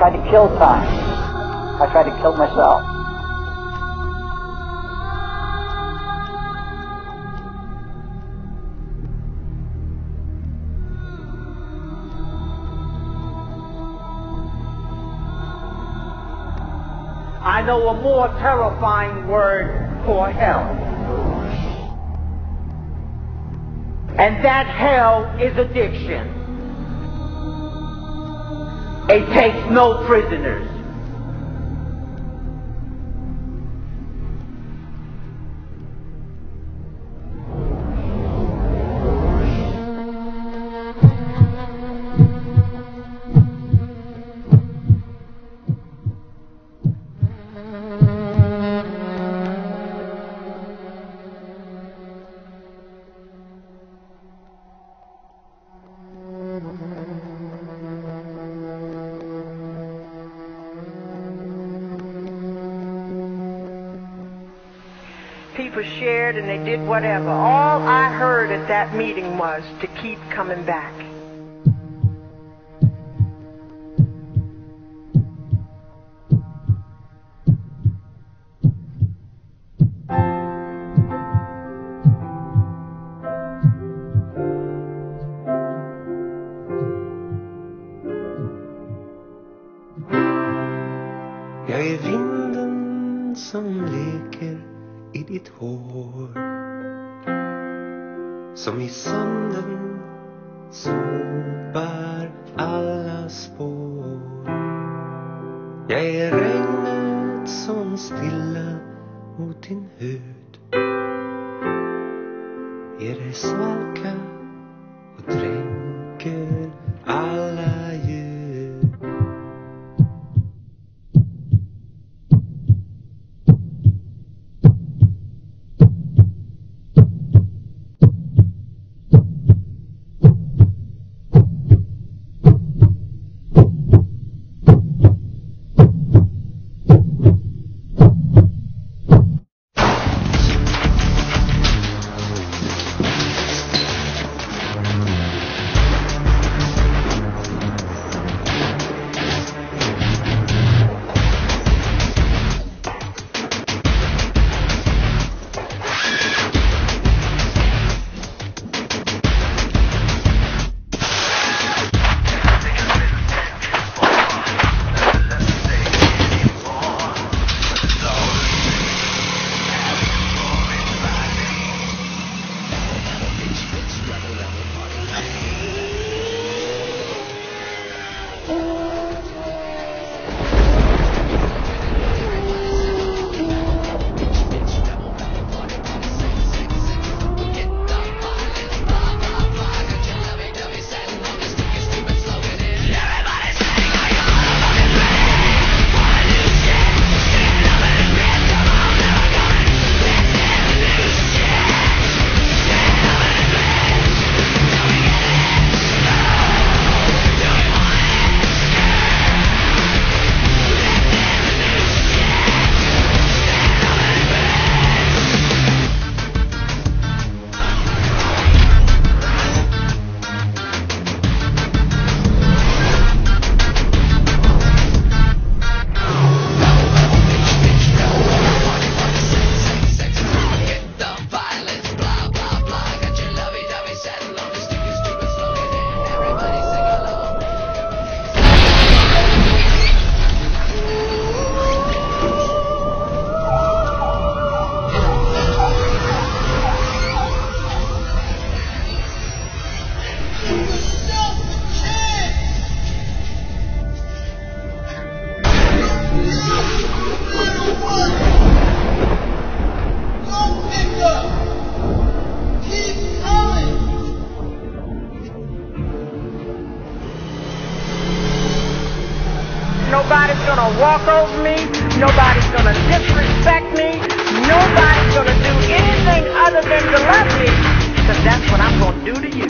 tried to kill time. I tried to kill myself. I know a more terrifying word for hell. And that hell is addiction. It takes no prisoners. People shared and they did whatever. All I heard at that meeting was to keep coming back. Jag är vinden som leker i ditt hår, som i sanden sopar alla spår. Jag är regnet som stilla mot din hud, ger dig svalka och dränker alla ljud. Nobody's gonna walk over me. Nobody's gonna disrespect me. Nobody's gonna do anything other than to love me, because that's what I'm gonna do to you.